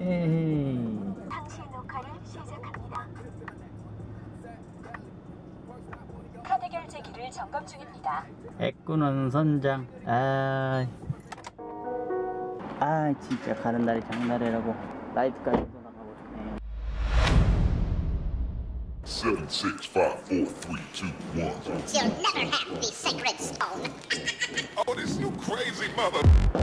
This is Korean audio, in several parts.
에이. 당시 녹화를 시작합니다. 카드 결제기를 점검 중입니다. 애꾸는 선장. 진짜 가는 날이 장날이라고 라이트까지 돌아가고 싶네. 7, 6, 5, 4, 3, 2, 1. You'll never have the sacred stone. Oh, this you crazy mother.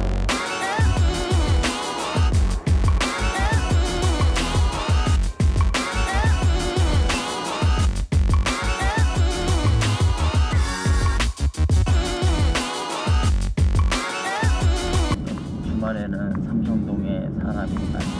주말에는 삼성동에 사람이 많이.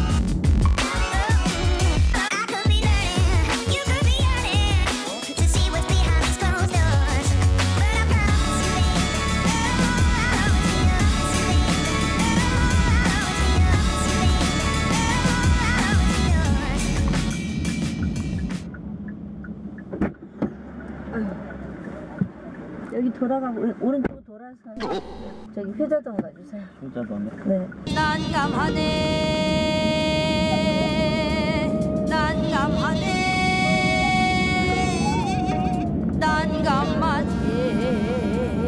여기 돌아가고 오른쪽으로 돌아서 저기 회자동 가주세요. 효자동에. 네. 난감하네 난감하네.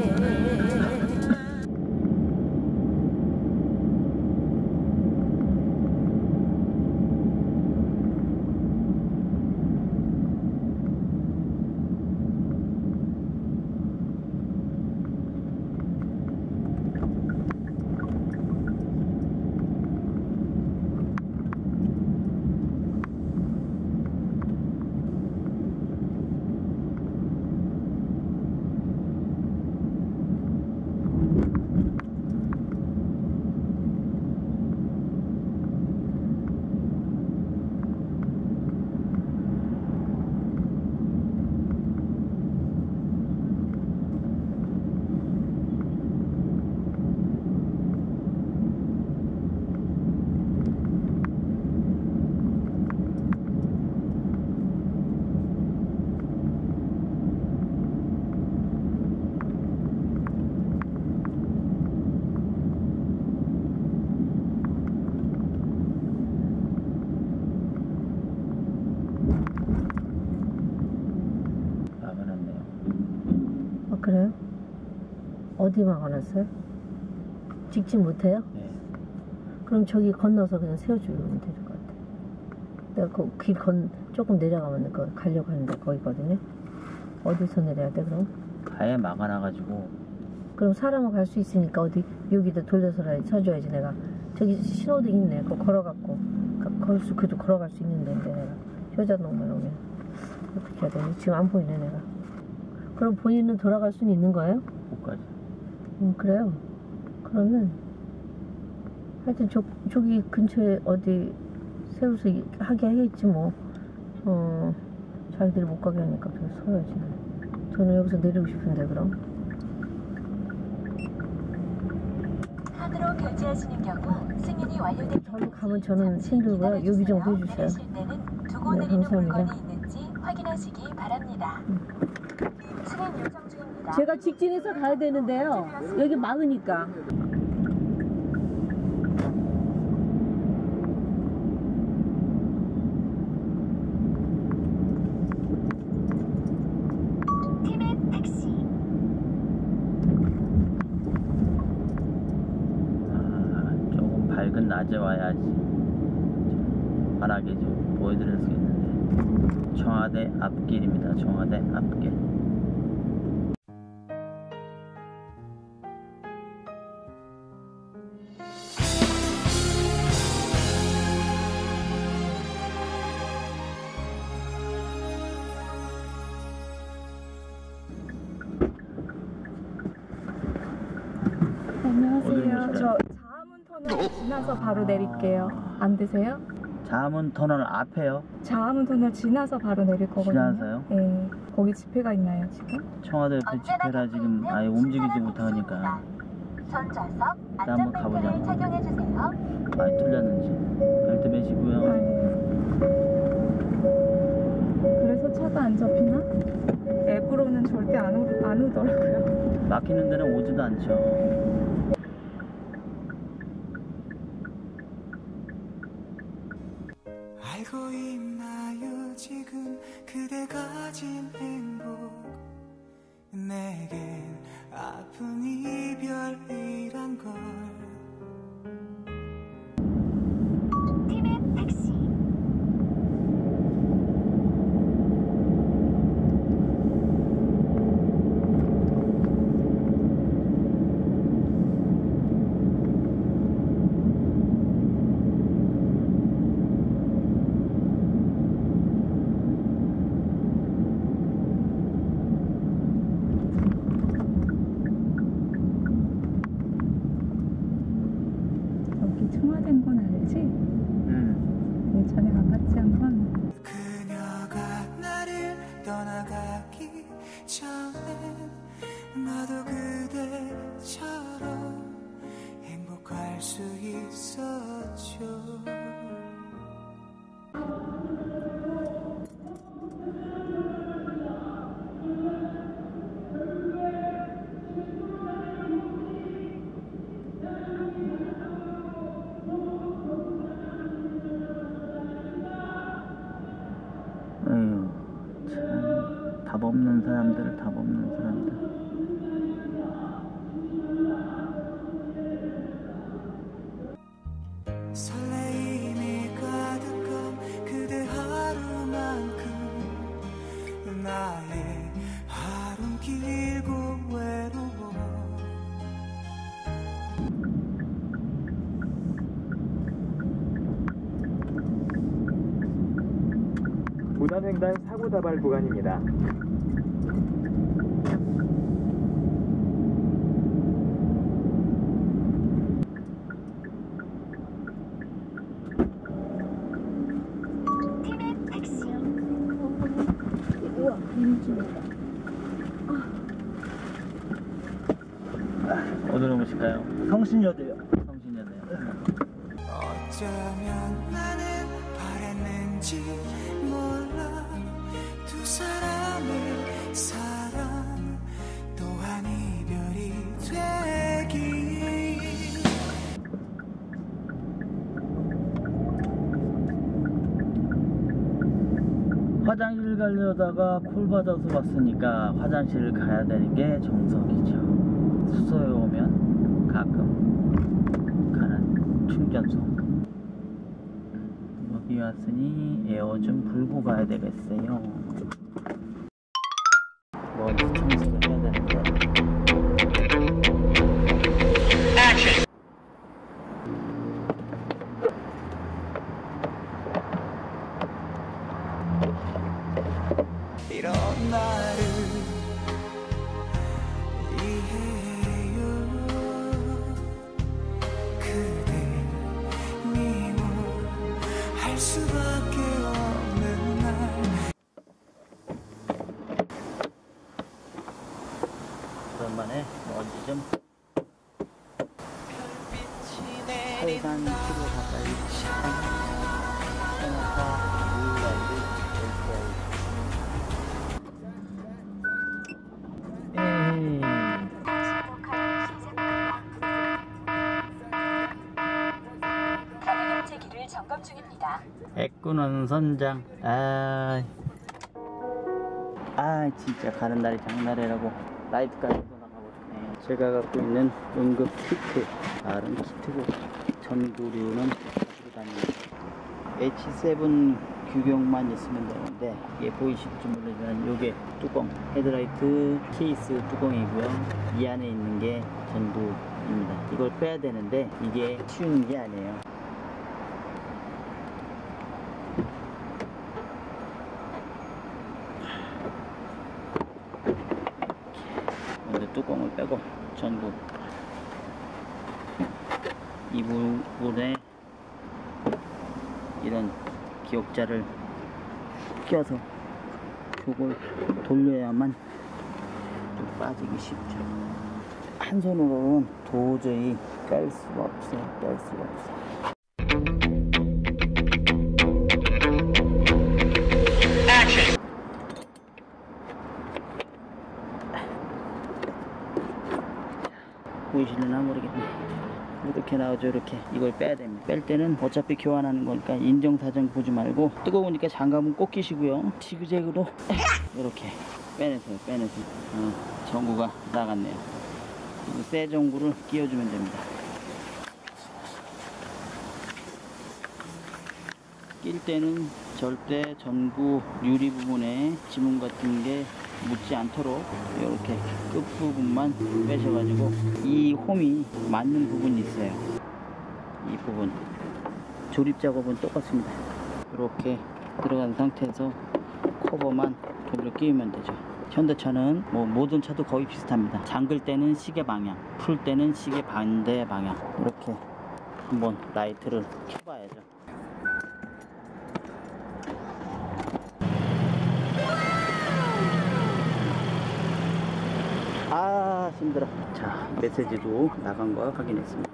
그래요? 어디 막아놨어요? 직진 못해요? 네. 그럼 저기 건너서 그냥 세워주면 될 것 같아. 내가 그 길 조금 내려가면 가려고 하는데 거기거든요. 어디서 내려야 돼 그럼? 아예 막아놔가지고. 그럼 사람은 갈 수 있으니까 어디 여기다 돌려서라도 서줘야지 내가. 저기 신호등 있네. 그거 걸어갖고 그래도 걸어갈 수 있는데 내가 효자동만 오면 어떻게 해야 되니? 지금 안 보이네 내가. 그럼 본인은 돌아갈 수는 있는 거예요? 못 가지. 그래요? 그러면 하여튼 저기 근처에 어디 세워서 하게 해야지 뭐. 자기들이 못 가게 하니까 그래서 서야지. 저는 여기서 내리고 싶은데 그럼. 카드로 결제하시는 경우 승인이 완료된 저로 가면 저는 힘들고요. 여기 좀 해주세요. 두고 네, 내리는 감사합니다. 물건이 있는지 확인하시기 바랍니다. 승인 요청 중입니다. 제가 직진해서 가야 되는데요. 여기 막으니까. 팀의 택시. 조금 밝은 낮에 와야지 환하게 좀 보여드릴 수 있는데. 청와대 앞길입니다. 청와대 앞길. 안녕하세요. 저 자하문터널 지나서 바로 내릴게요. 안 되세요? 자하문터널 앞에요? 자하문터널 지나서 바로 내릴 거거든요. 지나서요? 네. 거기 집회가 있나요 지금? 청와대 옆에 집회라 지금 아예 움직이지 못하니까 전좌석 일단 한번 가보자고. 안전벨트를 착용해주세요. 많이 뚫렸는지 벨트 매시고요. 그래서 차가 안 잡히나? 앱으로는 절대 안 오더라고요. 막히는 데는 오지도 않죠. 알고 있나요 지금 그대 가진 행복 내겐 아픈 이별이란 걸 팀의 택시. 여기 청와대인 건 알지? 예전에 가봤지 한번. 그녀가 나를 떠나가기 전에 나도 그대처럼 행복할 수 있었죠 참, 답 없는 사람들, 답 없는 사람들. 설레임이 가득한 그대 하루만큼 나의 하루는 길고 외로워 무단횡단 사고다발 구간입니다. 팀의 택시. 우와, 민준이다. 어디로 오실까요? 성신여대요. 성신여대요. 어쩌면 나는 바랬는지 몰라 두 사람의 사랑 또한 이별이 되기 화장실 가려다가 콜 받아서 왔으니까 화장실 가야 되는 게 정석이죠. 수소에 오면 가끔 가는 충전소. 여기 왔으니 에어 좀 불고 가야 되겠어요. 먼지 청소를 해야 되는데. 이런 나를 이해해요 그댈 미워할 수밖에 없는 날 오랜만에 먼지 좀 별빛이 내린 살산 키로 가까이 생각하 당신 녹화를 시작합니다. 카드 격제기를 점검 중입니다. 애꾸는 선장. 진짜 가는 날이 장날이라고 라이트까지 나가버렸네. 제가 갖고 있는 응급 키트, 다른 키트고 전구류는 가지고 다닙니다. H7 규격만 있으면 되는데 이게 보이실지 모르지만 요게 뚜껑, 헤드라이트 케이스 뚜껑이고요. 이 안에 있는 게 전구입니다. 이걸 빼야 되는데 이게 쉬운 게 아니에요. 먼저 뚜껑을 빼고 전구 이 부분에 이런 기억자를 껴서 이걸 돌려야만 좀 빠지기 쉽죠. 한 손으로는 도저히 뺄 수가 없어요. 뺄 수가 없어요. 보이시려나 모르겠네. 그래도 이렇게 나오죠. 이렇게 이걸 빼야 됩니다. 뺄 때는 어차피 교환하는 거니까 인정사정 보지 말고 뜨거우니까 장갑은 꼭 끼시고요. 지그재그로 이렇게 빼내세요. 전구가 나갔네요. 새 전구를 끼워주면 됩니다. 낄 때는 절대 전구 유리 부분에 지문 같은 게 묻지 않도록 이렇게 끝부분만 빼셔가지고 이 홈이 맞는 부분이 있어요. 이 부분 조립 작업은 똑같습니다. 이렇게 들어간 상태에서 커버만 돌려 끼우면 되죠. 현대차는 뭐 모든 차도 거의 비슷합니다. 잠글 때는 시계 방향, 풀 때는 시계 반대 방향. 이렇게 한번 라이트를 켜봐야죠. 아 힘들어. 자, 메시지도 나간 거 확인했습니다.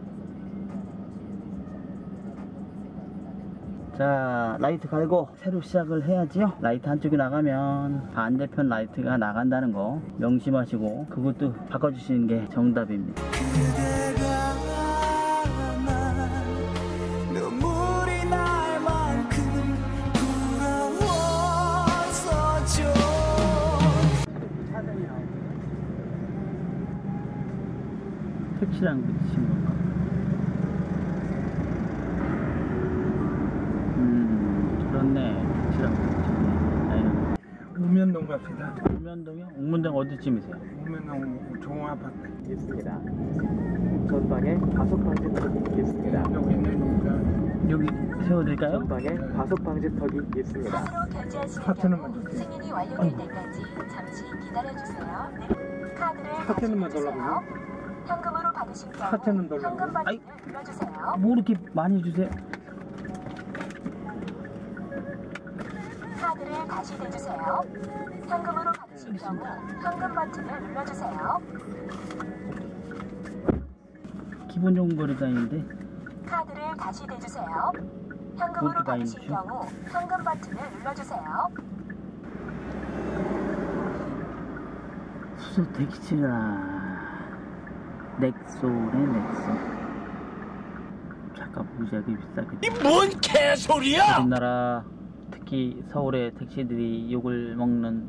자, 라이트 갈고 새로 시작을 해야지요. 라이트 한쪽이 나가면 반대편 라이트가 나간다는 거 명심하시고 그것도 바꿔주시는 게 정답입니다. 그대가 난 눈물이 날 만큼 부러웠었죠. 택시랑 붙이신 건가? 그렇네. 택시랑 붙이네. 옥면동 갑시다. 옥면동이요? 옥면동 어디쯤이세요? 옥면동 좋은 아파트. 있습니다. 전방에 과속 방지턱이 있습니다. 여기 있는 여기 세워드릴까요? 전방에 과속 방지턱이 있습니다. 카드로 결제하시는 카트는 경우 먼저 주세요. 승인이 완료될 때까지 잠시 기다려주세요. 카드를 카트는 다시 만 내주세요. 현금으로 받으실 경우 카트는 달라고요? 현금 아이. 버튼을 눌러주세요. 뭐 이렇게 많이 주세요? 카드를 다시 대주세요. 현금으로 받으실 경우 현금 버튼을 눌러주세요. 기본 요금거리도 아닌데. 카드를 다시 대주세요. 현금으로 그것도 많이 받으실 주죠? 경우 현금 버튼을 눌러주세요. 수소 택시라. 넥소네 넥소. 잠깐 무지하게 비싸겠다. 뭔 개소리야! 우리나라 특히 서울의 택시들이 욕을 먹는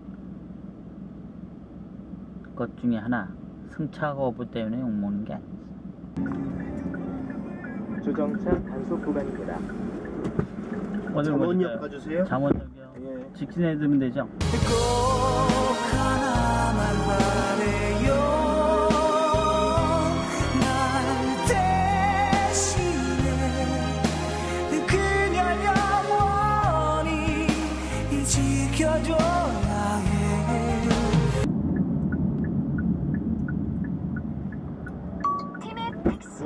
것 중에 하나, 승차 거부 때문에 욕 먹는 게 아니지. 주정차 단속 구간입니다. 어디로 잠원역 가실까요? 가주세요. 잠원역이요. 예. 직진해 두면 되죠. 꼭 하나만 바래요. 날 대신에 그녀 영원히 지켜줘야 해요. 팀의 택시.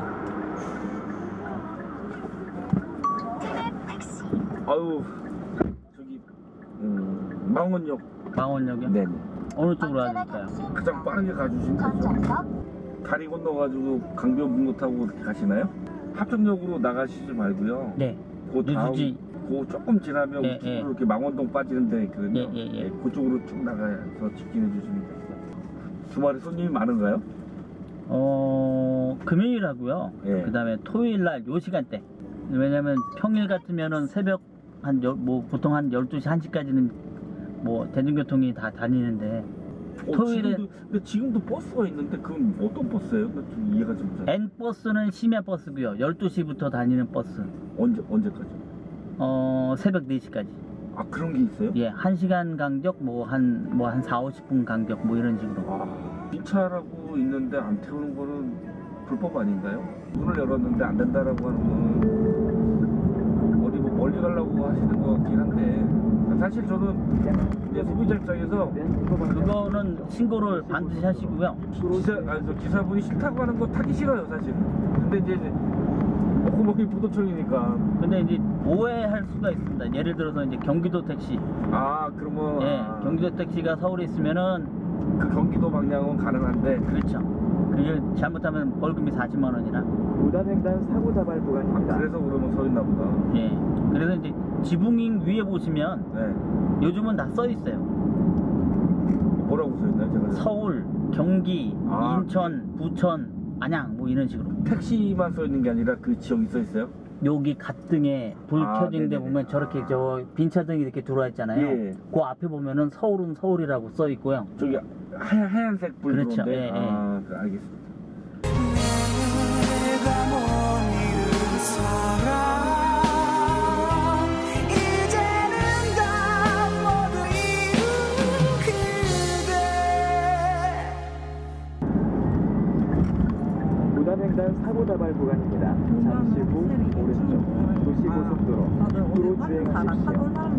팀의 택시. 아유 저기 망원역. 망원역이요? 네. 어느 쪽으로 가야 언제나 될까요? 당신 가장 빠르게 가주시면 되죠. 전좌석. 다리 건너가지고 강변북로 타고 이렇게 가시나요? 합정역으로 나가시지 말고요. 네. 그 다음 누수지. 그 조금 지나면 예, 우측으로 예. 이렇게 망원동 빠지는데 있거든요. 예. 그쪽으로 쭉 나가서 직진해 주시면 됩니다. 주말에 손님이 많은가요? 금요일하고요. 예. 그 다음에 토요일 날 요 시간대. 왜냐면 평일 같으면은 새벽 보통 한 12시, 1시까지는 뭐 대중교통이 다 다니는데 토요일에 근데 지금도 버스가 있는데 그건 어떤 버스예요? 나 좀 이해가 좀 잘. N버스는 심야버스고요. 12시부터 다니는 버스. 언제까지? 새벽 4시까지. 아 그런 게 있어요? 예, 1시간 간격, 한 4, 50분 간격, 뭐 이런 식으로. 아, 주차라고 있는데 안 태우는 거는 불법 아닌가요? 문을 열었는데 안 된다라고 하는 거는 어디 뭐 멀리 가려고 하시는 것 같긴 한데 사실 저는 이제 소비자 입장에서 그거는 신고를 반드시 하시고요. 기사분이 싫다고 하는 거 타기 싫어요 사실. 근데 이제 목구멍이 부도청이니까. 근데 이제 오해할 수가 있습니다. 예를 들어서 이제 경기도 택시. 그러면 예, 경기도 택시가 서울에 있으면은 그 경기도 방향은 가능한데. 그렇죠. 그게 잘못하면 벌금이 40만 원이나. 무단횡단 사고 다발 구간입니다. 그래서 그러면 서 있나 보다. 예. 그래서 이제 지붕잉 위에 보시면 네. 요즘은 다 써 있어요. 뭐라고 써 있나요, 제가? 서울, 경기, 아. 인천, 부천, 안양 뭐 이런 식으로. 택시만 써 있는 게 아니라 그 지역이 써 있어요? 여기 갓등에 불 켜진 데 네네네. 보면 저렇게 저 빈차등이 이렇게 들어와 있잖아요. 예. 그 앞에 보면은 서울은 서울이라고 써 있고요. 저기 하얀색 불 그렇죠. 들어온데. 예, 예. 아, 알겠습니다. 내가 못 잃은 사랑 이제는 다 모두 잃은 그대. 무단횡단 사고다발 구간입니다. 잠시 후 오른쪽 도시고속도로 앞으로 주행하십시오.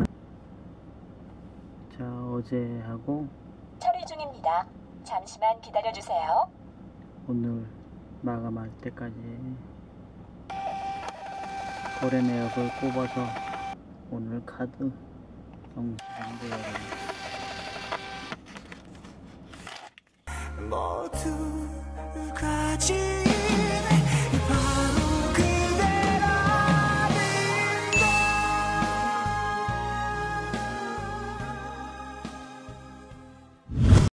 자, 어제하고 처리 중입니다. 잠시만 기다려주세요. 오늘 마감할 때까지 거래 내역을 뽑아서 오늘 카드 정산돼야 됩니다. 모두 가지